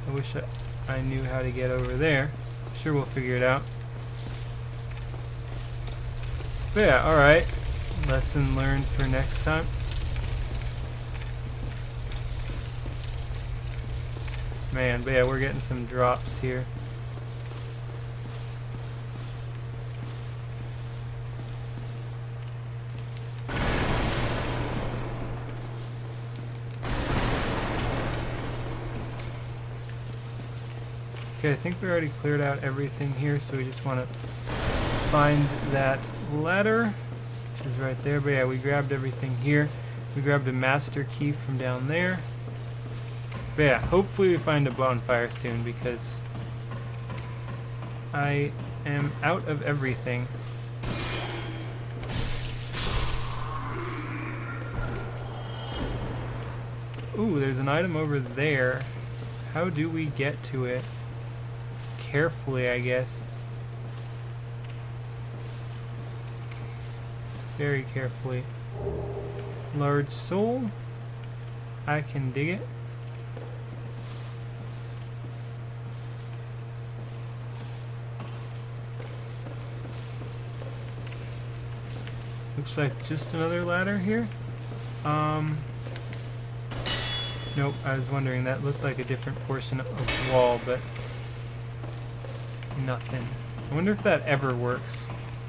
I wish I knew how to get over there. Sure, we'll figure it out. But yeah, alright. Lesson learned for next time. Man, but yeah, we're getting some drops here. Okay, I think we already cleared out everything here, so we just want to find that ladder, which is right there. But yeah, we grabbed everything here. We grabbed a master key from down there. But yeah, hopefully we find a bonfire soon, because I am out of everything. Ooh, there's an item over there. How do we get to it? Carefully, I guess. Very carefully. Large soul. I can dig it. Looks like just another ladder here. Nope, I was wondering, that looked like a different portion of wall, but nothing. I wonder if that ever works.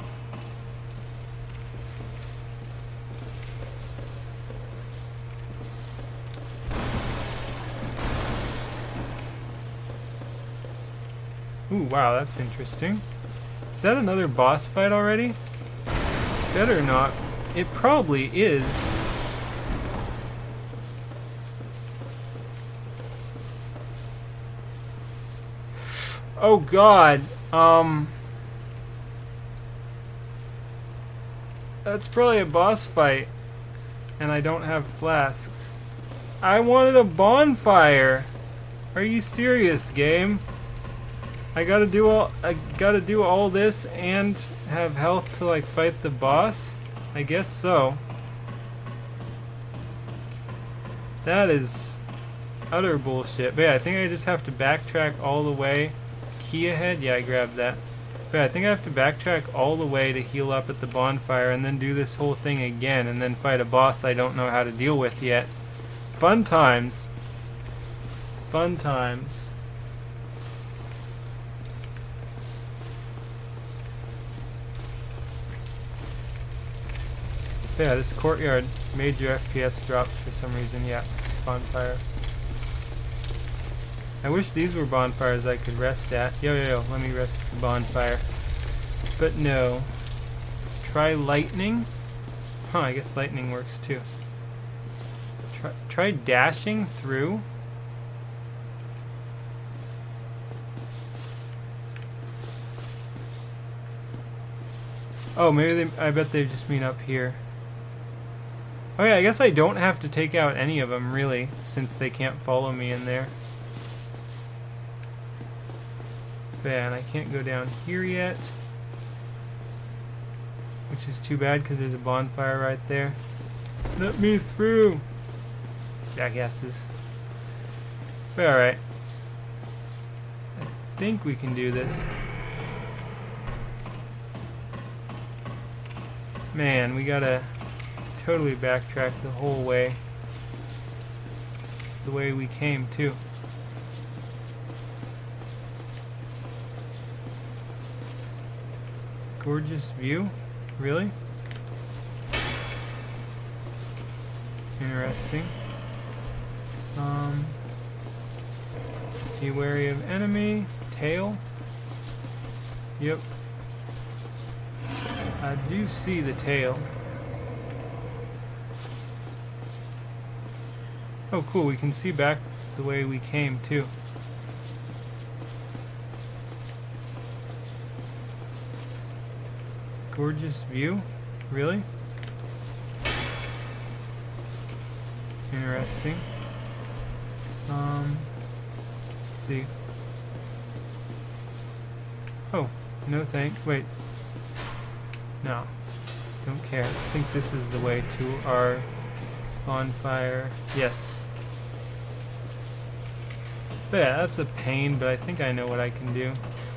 Ooh, wow, that's interesting. Is that another boss fight already? Better not. It probably is. Oh god. That's probably a boss fight. And I don't have flasks. I wanted a bonfire. Are you serious, game? I gotta do all this and have health to like fight the boss? I guess so. That is utter bullshit. But yeah, I think I just have to backtrack all the way. Key ahead? Yeah, I grabbed that. But yeah, I think I have to backtrack all the way to heal up at the bonfire and then do this whole thing again and then fight a boss I don't know how to deal with yet. Fun times. Fun times. Yeah, this courtyard major FPS drops for some reason. Yeah, bonfire. I wish these were bonfires I could rest at. Yo, let me rest at the bonfire. But no. Try lightning? Huh, I guess lightning works too. Try dashing through? Oh, maybe I bet they just mean up here. Oh yeah, I guess I don't have to take out any of them, really, since they can't follow me in there. And I can't go down here yet, which is too bad because there's a bonfire right there. Let me through! Jackasses. But alright. I think we can do this. Man, we gotta totally backtrack the whole way. The way we came, too. Gorgeous view? Really? Interesting. Be wary of enemy. Tail. Yep. I do see the tail. Oh cool, we can see back the way we came too. Gorgeous view? Really? Interesting. Let's see. Oh, no thanks. Wait. No. Don't care. I think this is the way to our bonfire. Yes. But yeah, that's a pain, but I think I know what I can do.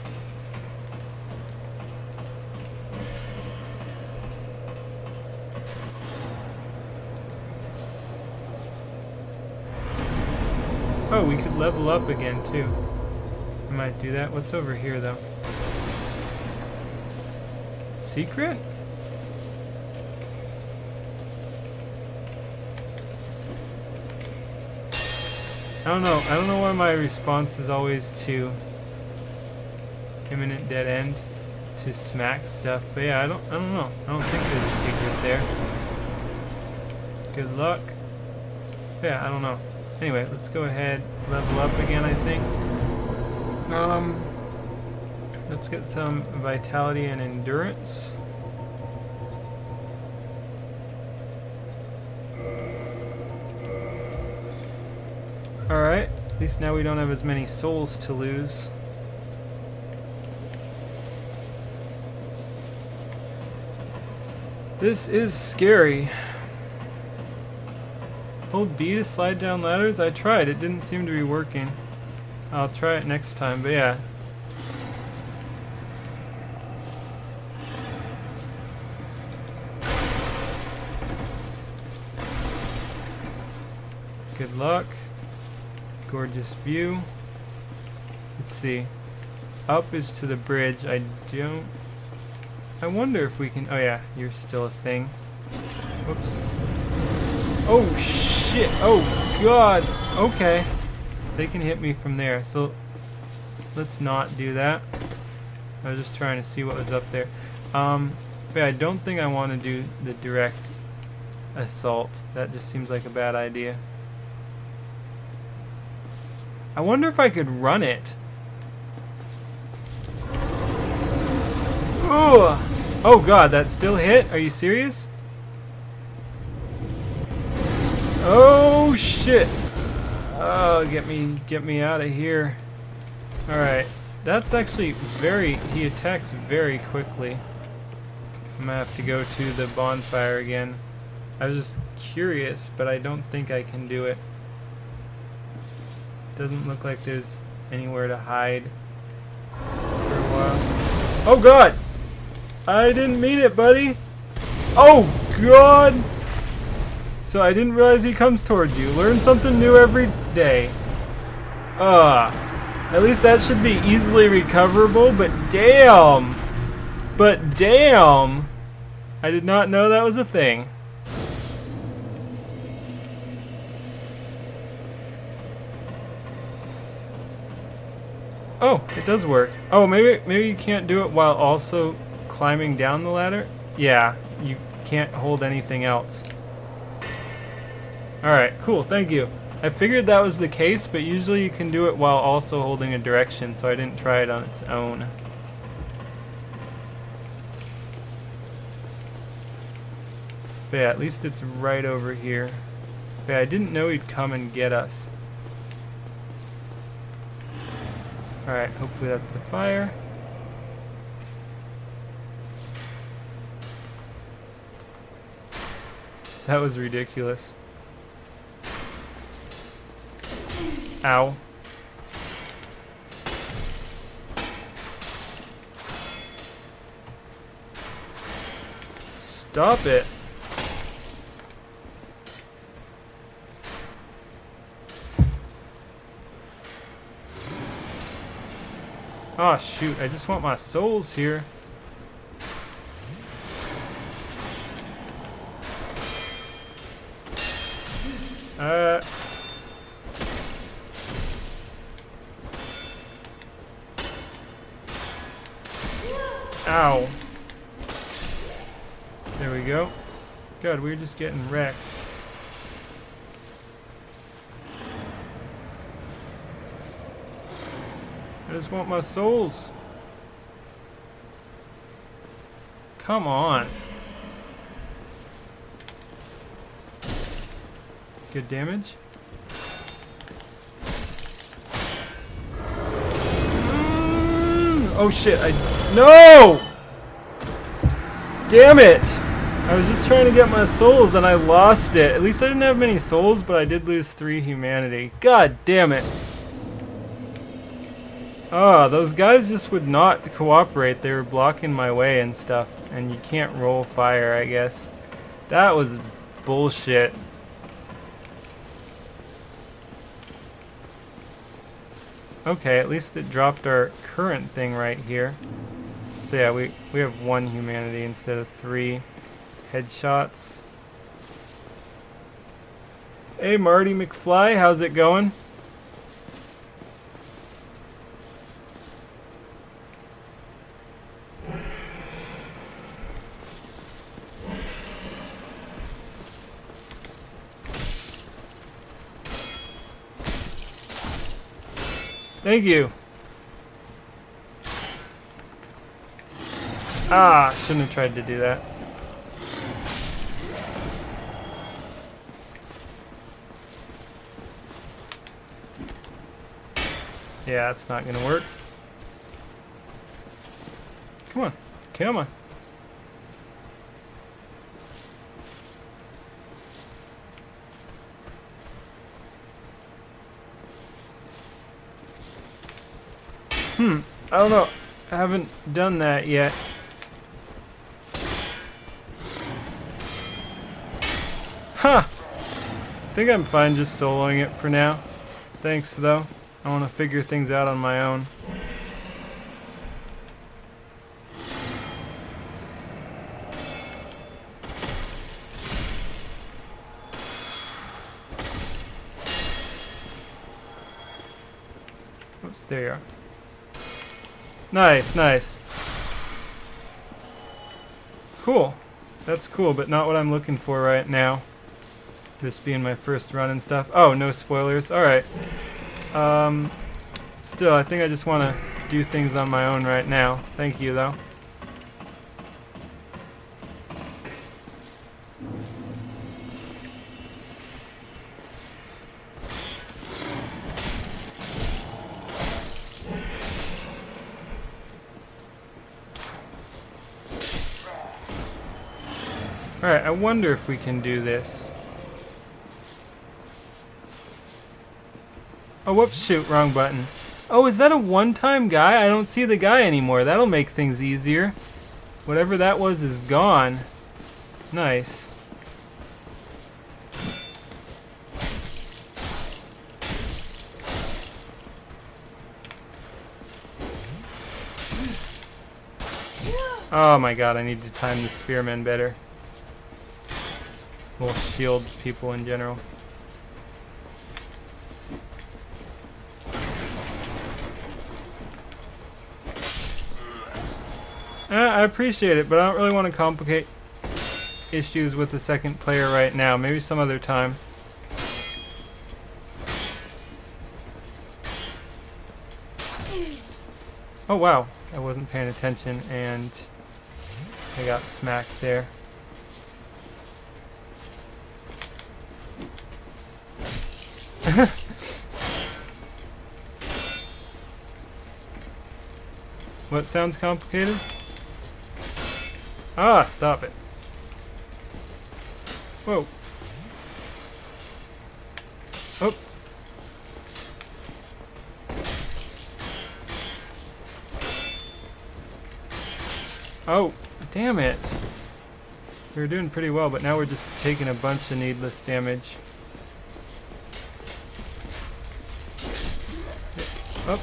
Oh, we could level up again too. I might do that. What's over here though? Secret? I don't know. I don't know why my response is always to imminent dead end, to smack stuff. But yeah, I don't know. I don't think there's a secret there. Good luck. But yeah, I don't know. Anyway, let's go ahead, level up again, I think. Let's get some vitality and endurance. Alright, at least now we don't have as many souls to lose. This is scary. Hold B to slide down ladders? I tried, it didn't seem to be working. I'll try it next time, but yeah. Good luck. Gorgeous view. Let's see. Up is to the bridge. I wonder if we can... Oh yeah, you're still a thing. Whoops. Oh shit! Oh god! Okay. They can hit me from there, so let's not do that. I was just trying to see what was up there. But I don't think I want to do the direct assault. That just seems like a bad idea. I wonder if I could run it. Ooh! Oh god, that still hit? Are you serious? Oh shit! Oh, get me out of here. Alright. That's actually he attacks very quickly. I'm gonna have to go to the bonfire again. I was just curious, but I don't think I can do it. Doesn't look like there's anywhere to hide for a while. Oh god! I didn't mean it, buddy! Oh god! So I didn't realize he comes towards you. Learn something new every day. At least that should be easily recoverable, but damn! But damn! I did not know that was a thing. Oh, it does work. Oh, maybe you can't do it while also climbing down the ladder? Yeah, you can't hold anything else. Alright, cool, thank you. I figured that was the case, but usually you can do it while also holding a direction, so I didn't try it on its own. But yeah, at least it's right over here. But yeah, I didn't know he'd come and get us. Alright, hopefully that's the fire. That was ridiculous. Ow. Stop it. Oh shoot, I just want my souls here. Ow. There we go. God, we're just getting wrecked. I just want my souls. Come on. Good damage. Oh shit, no! Damn it! I was just trying to get my souls and I lost it. At least I didn't have many souls, but I did lose 3 humanity. God damn it. Oh, those guys just would not cooperate. They were blocking my way and stuff. And you can't roll fire, I guess. That was bullshit. Okay, at least it dropped our current thing right here. So yeah, we have 1 humanity instead of 3 headshots. Hey Marty McFly, how's it going? Thank you. Ah, shouldn't have tried to do that. Yeah, it's not gonna work. Come on, come on. I don't know. I haven't done that yet. Huh! I think I'm fine just soloing it for now. Thanks though. I want to figure things out on my own. Oops, there you are. Nice, nice. Cool. That's cool, but not what I'm looking for right now. This being my first run and stuff. Oh, no spoilers. Alright. Still, I think I just want to do things on my own right now. Thank you, though. Alright, I wonder if we can do this. Oh, whoops, shoot, wrong button. Oh, is that a one-time guy? I don't see the guy anymore. That'll make things easier. Whatever that was is gone. Nice. Oh my god, I need to time the spearmen better. We'll shield people in general. I appreciate it, but I don't really want to complicate issues with the second player right now. Maybe some other time. Oh wow, I wasn't paying attention and I got smacked there. What sounds complicated? Ah, stop it. Whoa. Oh. Oh, damn it. We were doing pretty well, but now we're just taking a bunch of needless damage. Oh.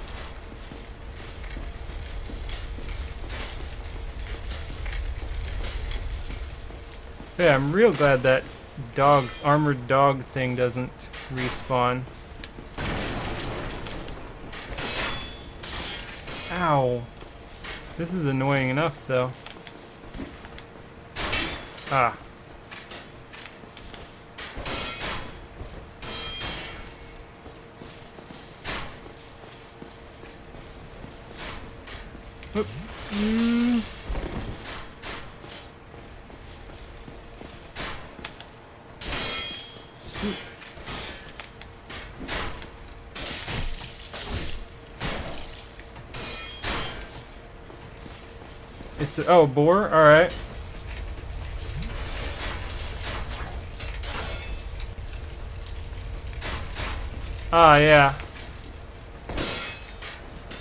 Yeah, I'm real glad that armored dog thing doesn't respawn. Ow. This is annoying enough, though. Ah. Whoop. It's a, oh, boar? Alright. Ah, yeah.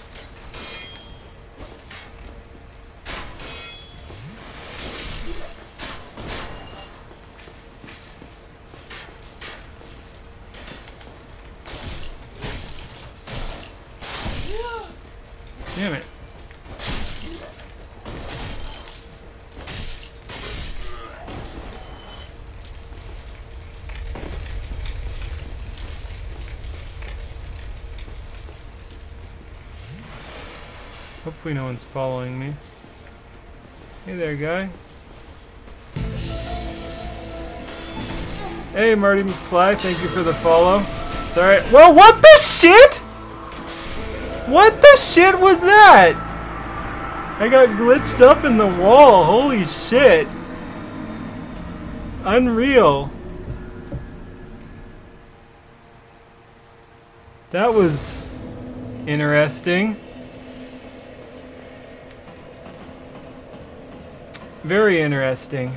Damn it. Hopefully no one's following me. Hey there, guy. Hey, Marty McFly, thank you for the follow. Sorry. Whoa, what the shit? What the shit was that? I got glitched up in the wall. Holy shit. Unreal. That was interesting. Very interesting.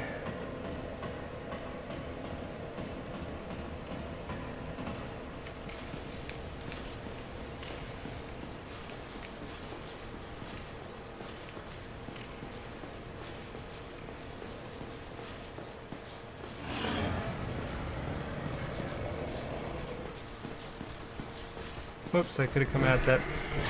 Whoops, I could have come at that.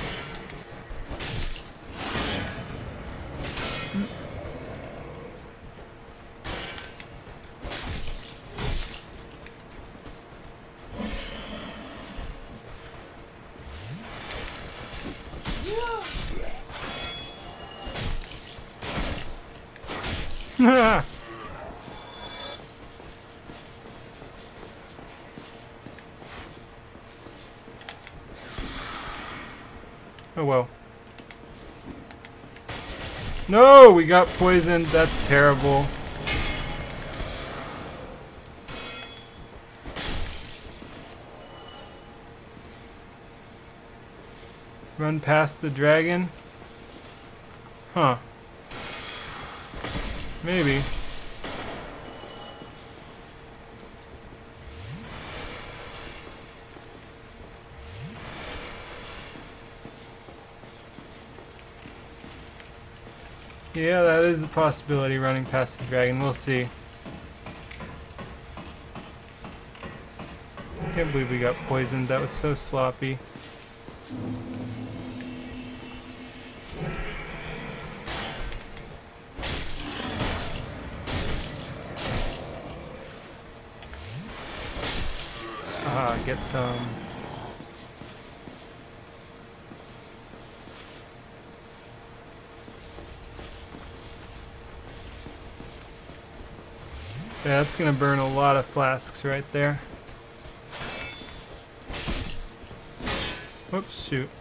Oh well. No, we got poisoned. That's terrible. Run past the dragon? Huh. Maybe. Yeah, that is a possibility, running past the dragon. We'll see. I can't believe we got poisoned. That was so sloppy. Get some. Yeah, that's gonna burn a lot of flasks right there. Whoops, shoot.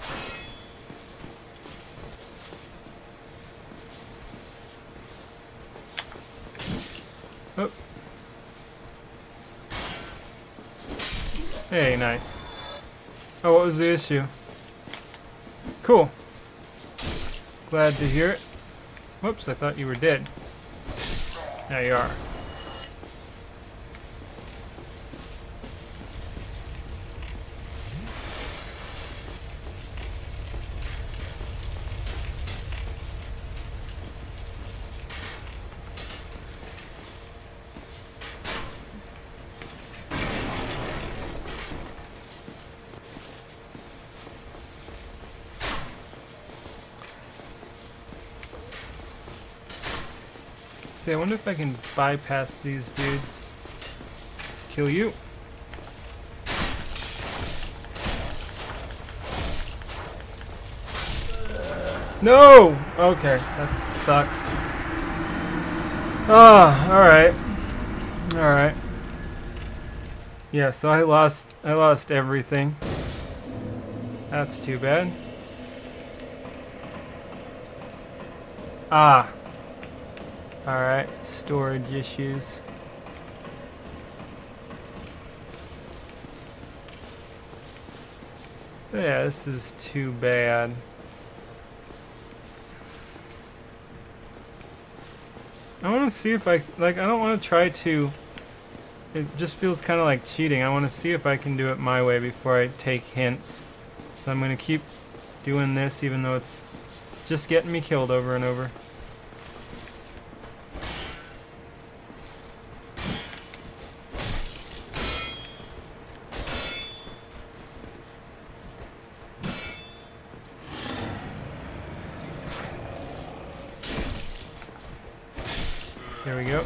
Oh. Hey, nice. Oh, what was the issue? Cool. Glad to hear it. Whoops, I thought you were dead. Now you are. See, I wonder if I can bypass these dudes. Kill you. No! Okay, that sucks. Ah, alright. Alright. Yeah, so I lost everything. That's too bad. Ah. Alright, storage issues. Yeah, this is too bad. I want to see if I don't want to try to. It just feels kind of like cheating. I want to see if I can do it my way before I take hints. So I'm going to keep doing this even though it's just getting me killed over and over. There we go.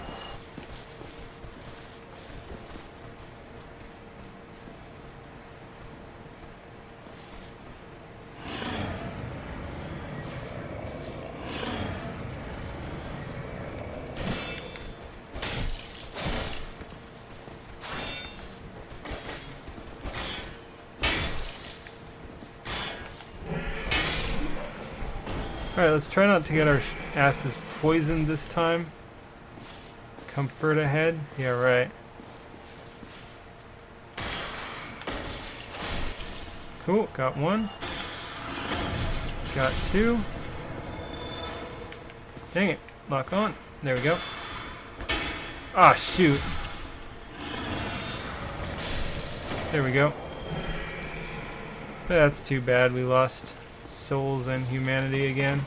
Alright, let's try not to get our asses poisoned this time. Comfort ahead. Yeah, right. Cool, got one. Got two. Dang it, lock on. There we go. Ah, shoot. There we go. That's too bad, we lost souls and humanity again.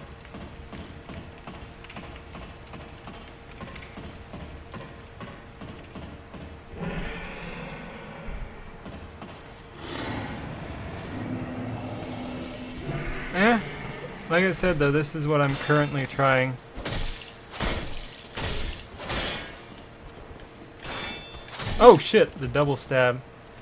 Like I said though, this is what I'm currently trying. Oh shit, the double stab.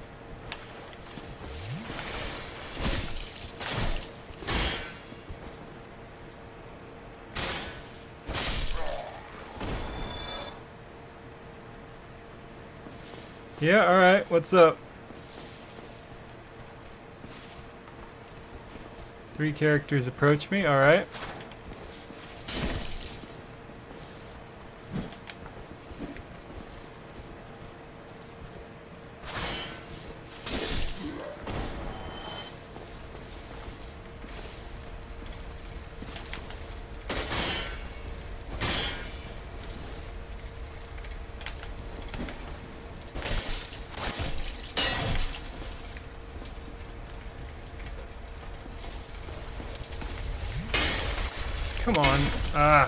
Yeah, alright, what's up? 3 characters approach me, alright. Come on. Ah.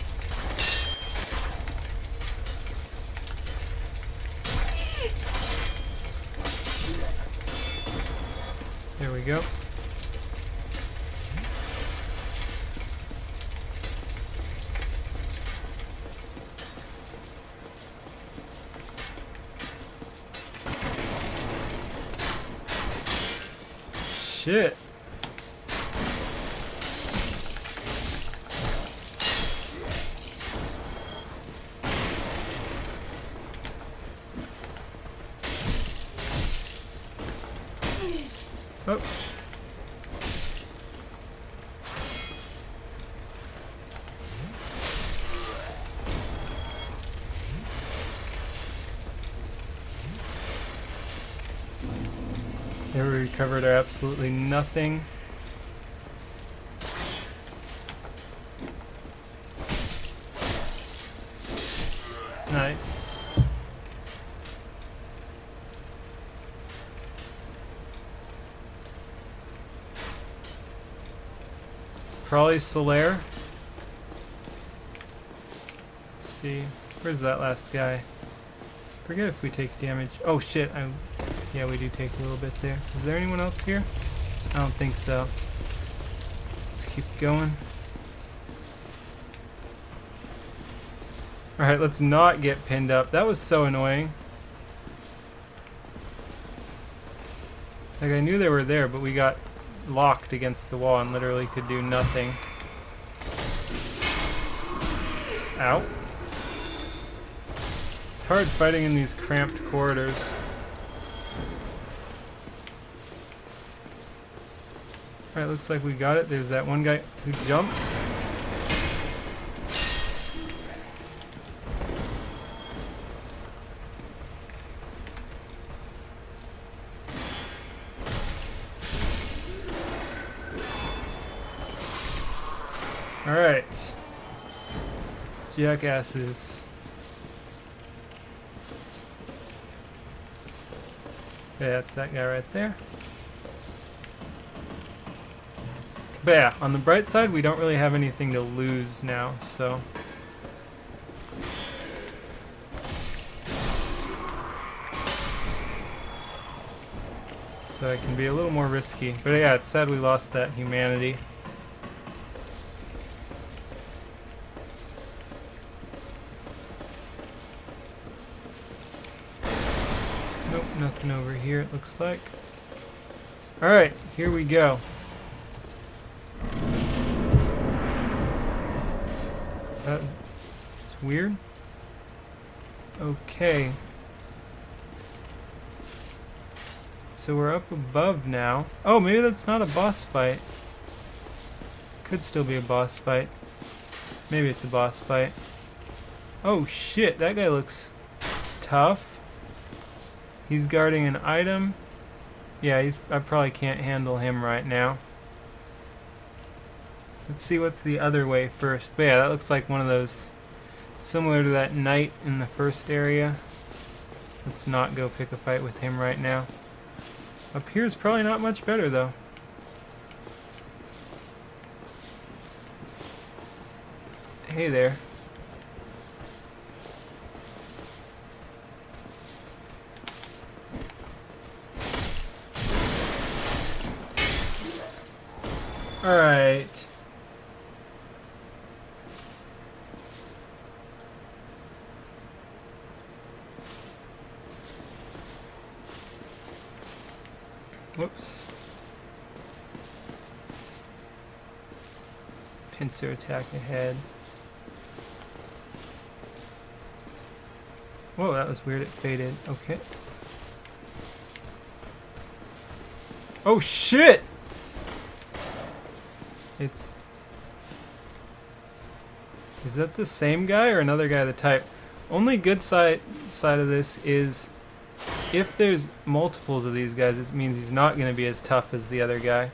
There we go. Shit. Oh. There we recovered absolutely nothing. Nice. Probably Solaire. Let's see. Where's that last guy? Forget if we take damage. Oh shit, yeah, we do take a little bit there. Is there anyone else here? I don't think so. Let's keep going. Alright, let's not get pinned up. That was so annoying. Like, I knew they were there, but we got locked against the wall and literally could do nothing. Ow. It's hard fighting in these cramped corridors. Alright, looks like we got it. There's that one guy who jumps. Alright. Jackasses. Okay, that's that guy right there. But yeah, on the bright side, we don't really have anything to lose now, so. So it can be a little more risky. But yeah, it's sad we lost that humanity. Nothing over here, it looks like. Alright, here we go. It's weird. Okay. So we're up above now. Oh, maybe that's not a boss fight. Could still be a boss fight. Maybe it's a boss fight. Oh shit, that guy looks tough. He's guarding an item. Yeah, I probably can't handle him right now. Let's see what's the other way first. But yeah, that looks like one of those similar to that knight in the first area. Let's not go pick a fight with him right now. Up here is probably not much better though. Hey there. Alright. Whoops. Pincer attack ahead. Whoa, that was weird. It faded. Okay. Oh shit! Is that the same guy or another guy of the type? Only good side of this is if there's multiples of these guys, it means he's not going to be as tough as the other guy.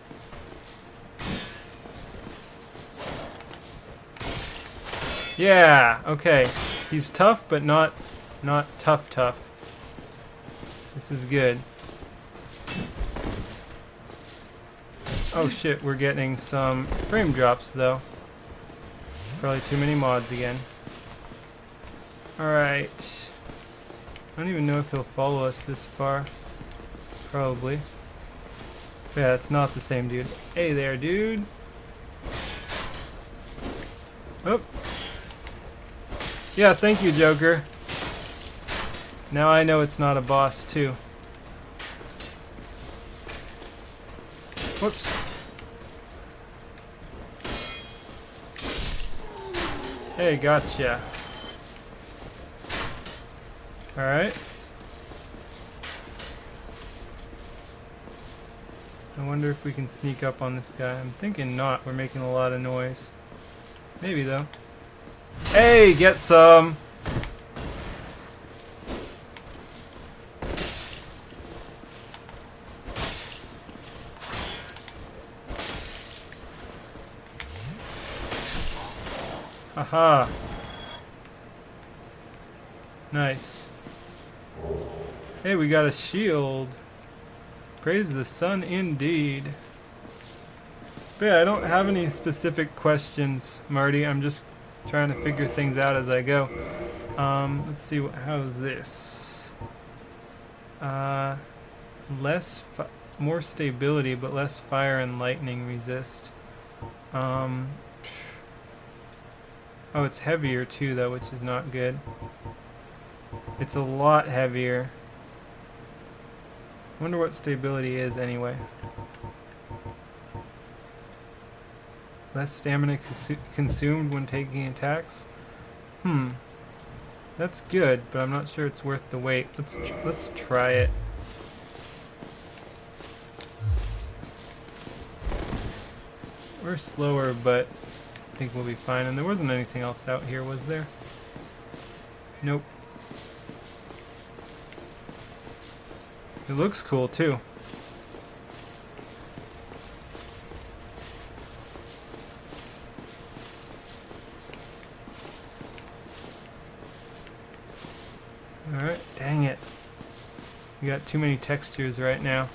Yeah, okay. He's tough, but not tough. This is good. Oh shit, we're getting some frame drops though. Probably too many mods again. Alright. I don't even know if he'll follow us this far. Probably. Yeah, it's not the same dude. Hey there, dude. Oh. Yeah, thank you, Joker. Now I know it's not a boss, too. Whoops. Hey, gotcha. Alright. I wonder if we can sneak up on this guy. I'm thinking not. We're making a lot of noise. Maybe, though. Hey, get some! Haha. Nice. Hey, we got a shield. Praise the sun indeed. But yeah, I don't have any specific questions, Marty. I'm just trying to figure things out as I go. Let's see, how's this? More stability, but less fire and lightning resist. Oh, it's heavier too, though, which is not good. It's a lot heavier. I wonder what stability is anyway. Less stamina consumed when taking attacks. That's good, but I'm not sure it's worth the wait. Let's try it. We're slower, but I think we'll be fine. And there wasn't anything else out here, was there? Nope. It looks cool too. Alright, dang it. We got too many textures right now.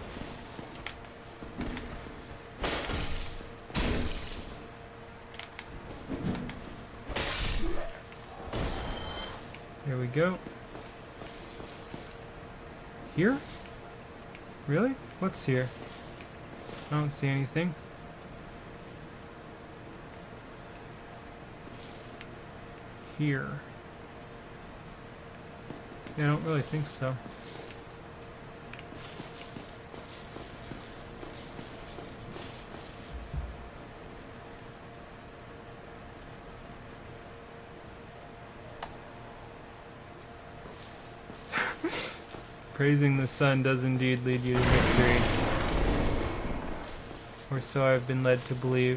There we go. Here? Really? What's here? I don't see anything. Here. Yeah, I don't really think so. Praising the sun does indeed lead you to victory. Or so I've been led to believe.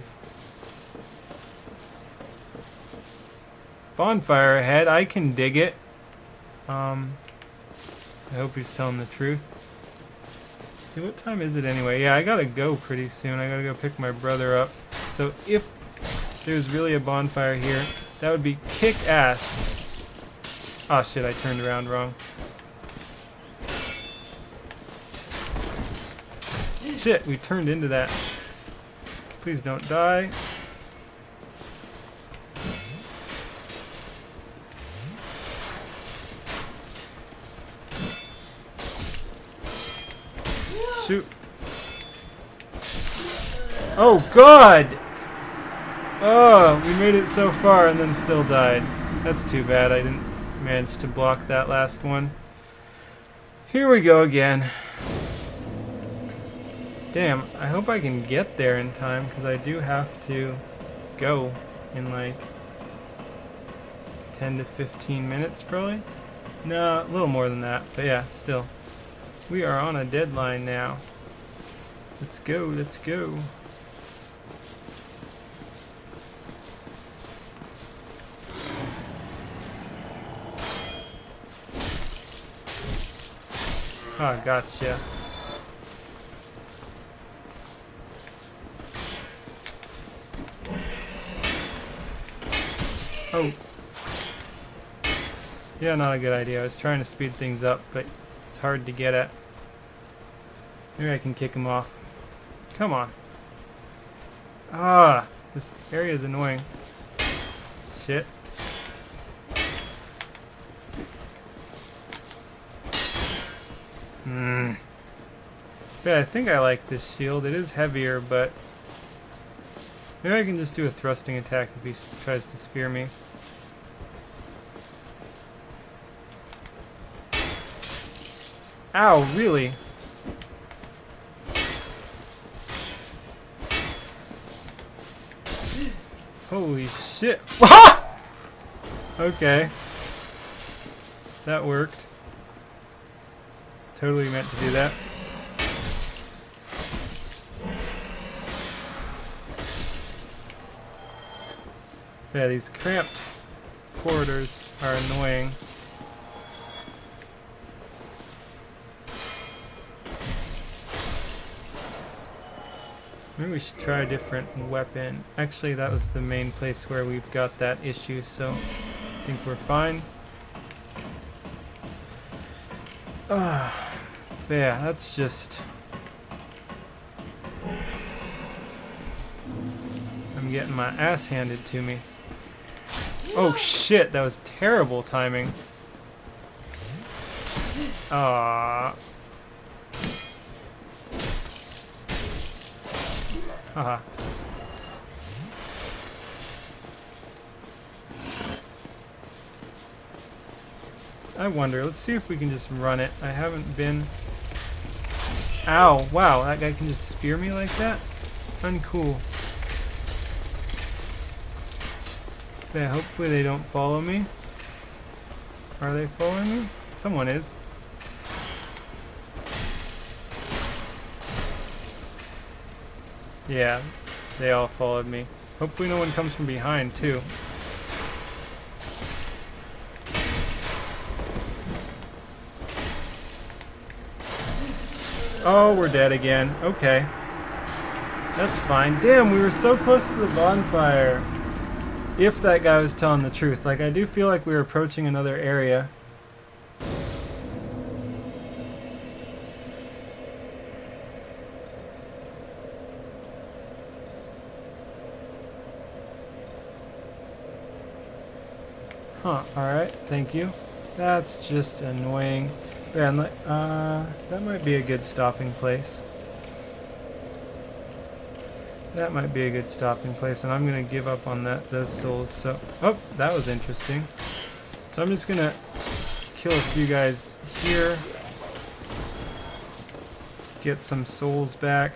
Bonfire ahead, I can dig it. I hope he's telling the truth. See, what time is it anyway? Yeah, I gotta go pretty soon. I gotta go pick my brother up. So if there's really a bonfire here, that would be kick-ass. Oh shit, I turned around wrong. Shit, we turned into that. Please don't die. Shoot. Oh god! Oh, we made it so far and then still died. That's too bad. I didn't manage to block that last one. Here we go again. Damn, I hope I can get there in time, because I do have to go in like 10 to 15 minutes probably. No, a little more than that, but yeah, still. We are on a deadline now. Let's go, let's go. Oh, gotcha. Oh. Yeah, not a good idea. I was trying to speed things up, but it's hard to get at. Maybe I can kick him off. Come on. Ah, this area is annoying. Shit. Yeah, I think I like this shield. It is heavier, but maybe I can just do a thrusting attack if he tries to spear me. Ow, really? Holy shit. Okay. That worked. Totally meant to do that. Yeah, these cramped corridors are annoying. Maybe we should try a different weapon. Actually, that was the main place where we've got that issue, so I think we're fine. But yeah, that's just... I'm getting my ass handed to me. Oh shit, that was terrible timing. Haha. I wonder, let's see if we can just run it. I haven't been... Ow, wow, that guy can just spear me like that? Uncool. Yeah, hopefully they don't follow me. Are they following me? Someone is. Yeah, they all followed me. Hopefully no one comes from behind, too. Oh, we're dead again. Okay. That's fine. Damn, we were so close to the bonfire. If that guy was telling the truth. Like, I do feel like we were approaching another area. Huh, alright, thank you. That's just annoying. Yeah, and that might be a good stopping place. That might be a good stopping place, and I'm gonna give up on those souls. So, oh, that was interesting. So I'm just gonna kill a few guys here, get some souls back.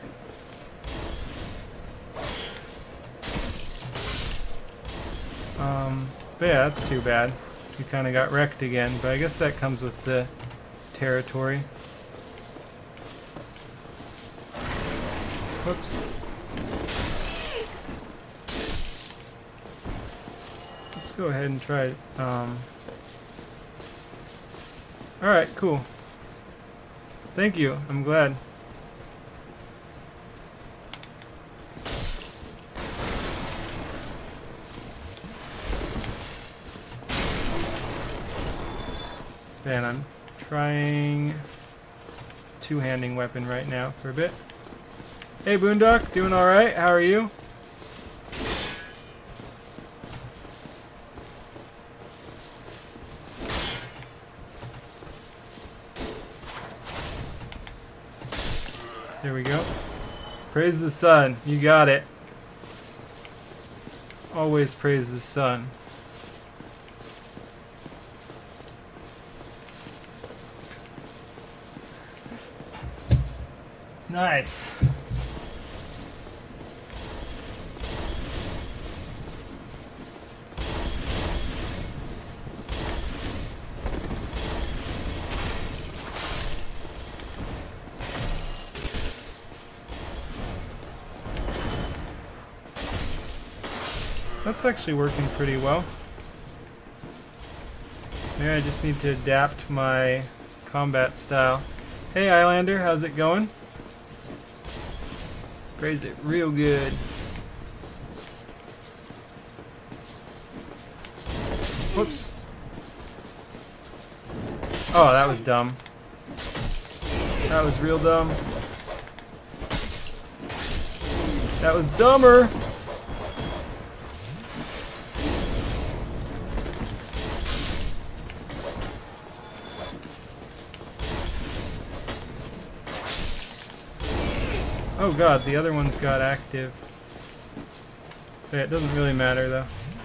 But yeah, that's too bad. We kind of got wrecked again, but I guess that comes with the territory. Whoops. Let's go ahead and try it. Alright, cool. Thank you. I'm glad. And I'm trying two-handing weapon right now for a bit. Hey Boondock, doing alright? How are you? There we go. Praise the sun. You got it. Always praise the sun. Nice. That's actually working pretty well. Maybe I just need to adapt my combat style. Hey Islander, how's it going? Praise it real good. Whoops. Oh, that was dumb. That was real dumb. That was dumber. Oh god, the other one's got active. Okay, it doesn't really matter though.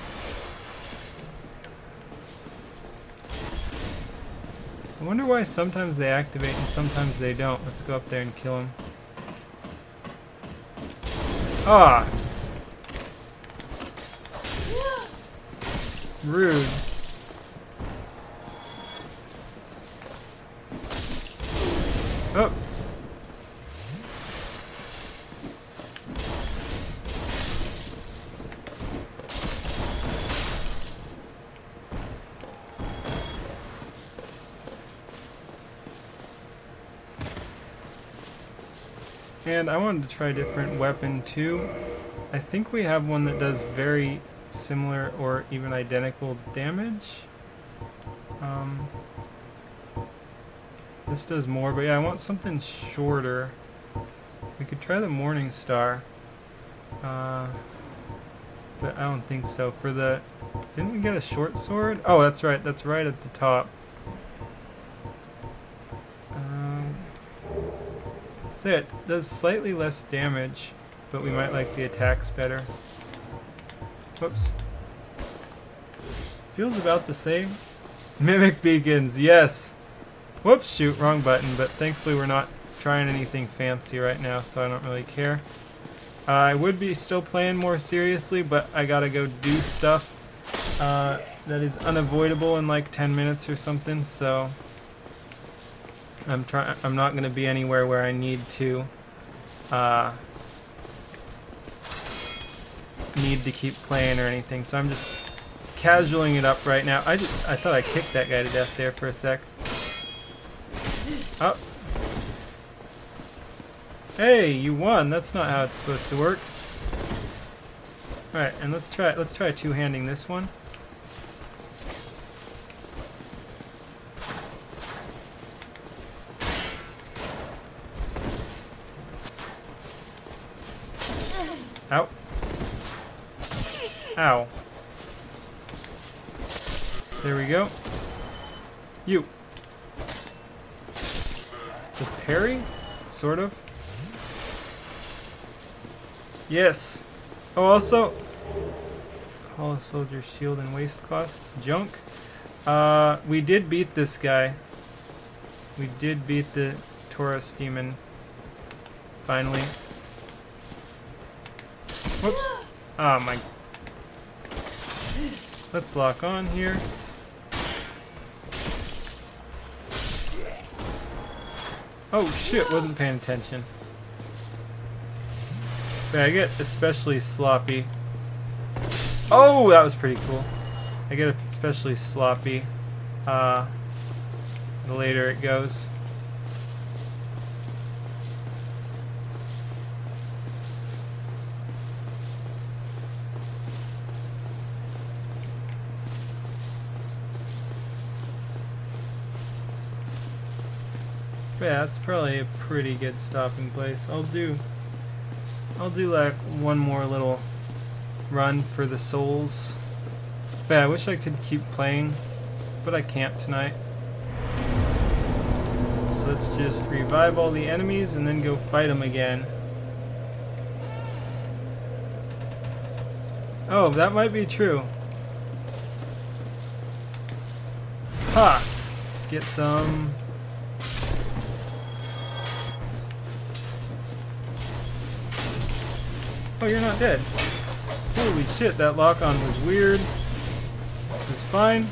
I wonder why sometimes they activate and sometimes they don't. Let's go up there and kill him. Ah! Rude. Oh! And I wanted to try a different weapon too. I think we have one that does very similar or even identical damage. This does more, but yeah, I want something shorter. We could try the Morning Star. But I don't think so. For the... Didn't we get a short sword? Oh, that's right. That's right at the top. So yeah, it does slightly less damage, but we might like the attacks better. Whoops. Feels about the same. Mimic beacons, yes! Whoops, shoot, wrong button, but thankfully we're not trying anything fancy right now, so I don't really care. I would be still playing more seriously, but I gotta go do stuff that is unavoidable in like 10 minutes or something, so I'm not gonna be anywhere where I need to keep playing or anything, so I'm just casualing it up right now. I thought I kicked that guy to death there for a sec. Oh. Hey, you won. That's not how it's supposed to work. Alright, and let's try two-handing this one. Ow. Ow. There we go. You. The parry? Sort of. Yes. Oh, also, Hall of Soldier shield and waist cost junk. We did beat this guy. We did beat the Taurus demon. Finally. Whoops. Oh my. Let's lock on here. Oh shit, wasn't paying attention. But I get especially sloppy. Oh, that was pretty cool. I get especially sloppy the later it goes. Yeah, that's probably a pretty good stopping place. I'll do like one more little run for the souls. But yeah, I wish I could keep playing, but I can't tonight. So let's just revive all the enemies and then go fight them again. Oh, that might be true. Ha! Get some. Oh, you're not dead. Holy shit, that lock-on was weird. This is fine.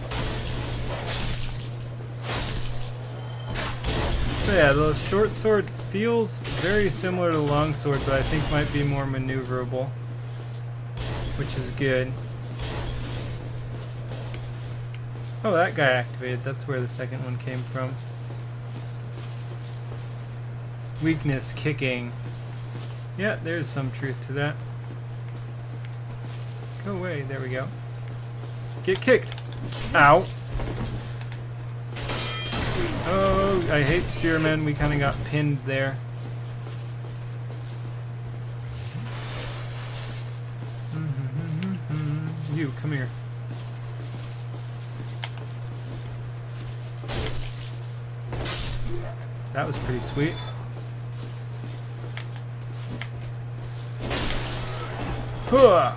So yeah, the short sword feels very similar to the long sword, but I think might be more maneuverable, which is good. Oh, that guy activated. That's where the second one came from. Weakness, kicking. Yeah, there's some truth to that. Go away. There we go. Get kicked. Ow. Oh, I hate spearmen. We kind of got pinned there. You, come here. That was pretty sweet. Huh.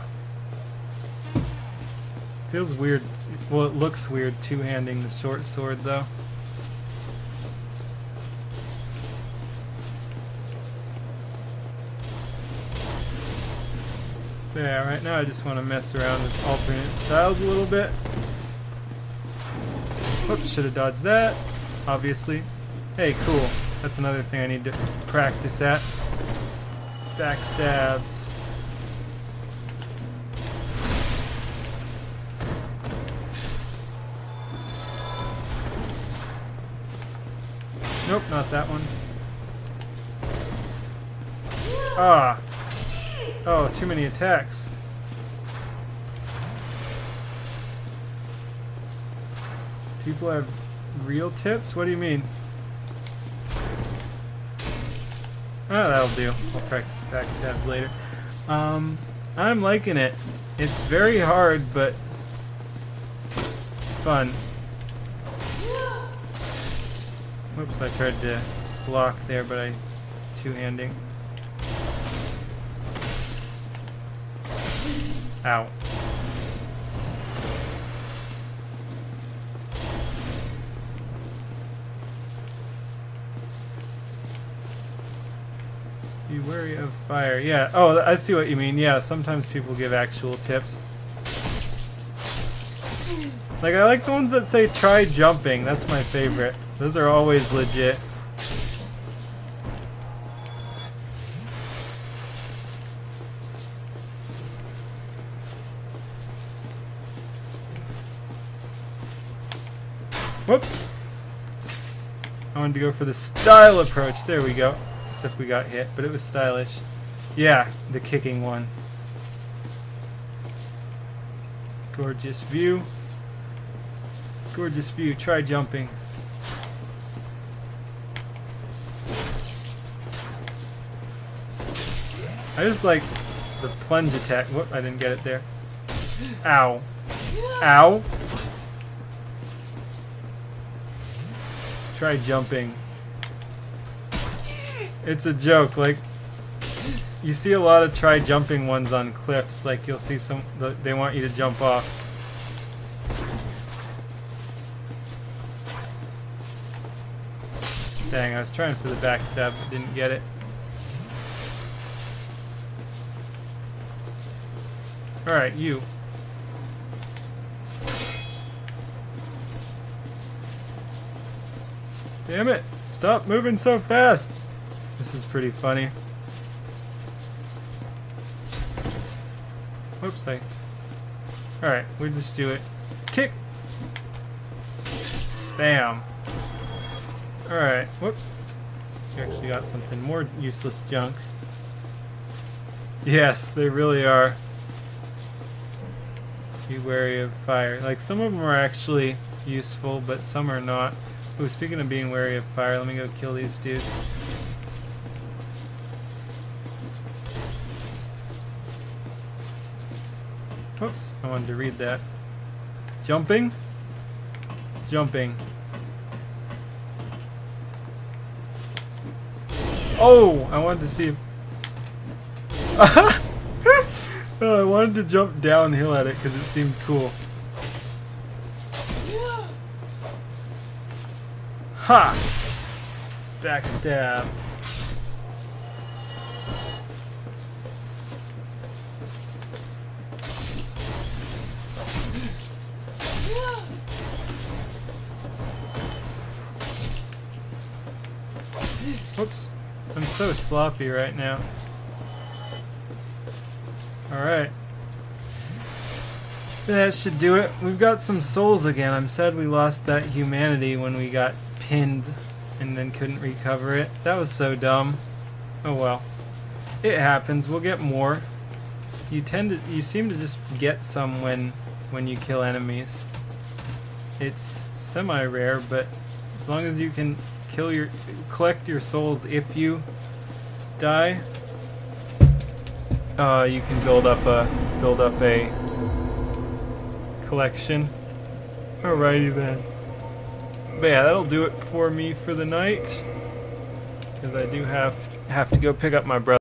Feels weird. Well, it looks weird two-handing the short sword, though. Yeah, right now I just want to mess around with alternate styles a little bit. Whoops, should have dodged that, obviously. Hey, cool. That's another thing I need to practice at. Backstabs. Nope, not that one. Ah. Oh, too many attacks. People have real tips? What do you mean? Oh, that'll do. I'll practice backstabs later. I'm liking it. It's very hard, but fun. Whoops, I tried to block there, but I two-handing. Ow. Be wary of fire. Yeah. Oh, I see what you mean. Yeah, sometimes people give actual tips. Like, I like the ones that say try jumping. That's my favorite. Those are always legit. Whoops. I wanted to go for the style approach. There we go. Except we got hit, but it was stylish. Yeah, the kicking one. Gorgeous view. Gorgeous view. Try jumping. I just like the plunge attack. Whoop, I didn't get it there. Ow. Ow. Try jumping. It's a joke. Like, you see a lot of try jumping ones on cliffs. Like, you'll see some, they want you to jump off. Dang, I was trying for the backstab but didn't get it. Alright, you. Damn it! Stop moving so fast! This is pretty funny. Whoops, Alright, we'll just do it. Kick! Bam! Alright, whoops. We actually got something more useless junk. Yes, they really are. Be wary of fire. Like, some of them are actually useful, but some are not. Ooh, speaking of being wary of fire, let me go kill these dudes. Oops, I wanted to read that. Jumping? Jumping. Oh! I wanted to see if... Oh, I wanted to jump downhill at it because it seemed cool. Ha! Backstab. Whoops. I'm so sloppy right now. Alright. That should do it. We've got some souls again. I'm sad we lost that humanity when we got pinned and then couldn't recover it. That was so dumb. Oh well. It happens. We'll get more. You seem to just get some when you kill enemies. It's semi-rare, but as long as you can collect your souls if you die, you can build up a collection. Alrighty then. But yeah, that'll do it for me for the night, because I do have to go pick up my brother.